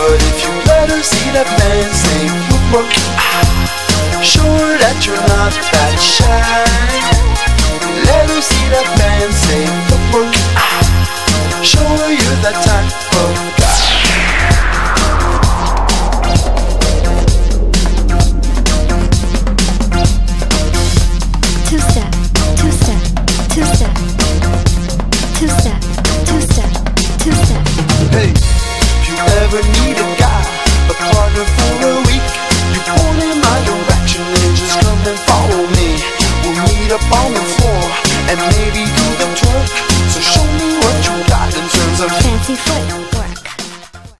But if you let her see that man's name, you'll sure that you're not that shy.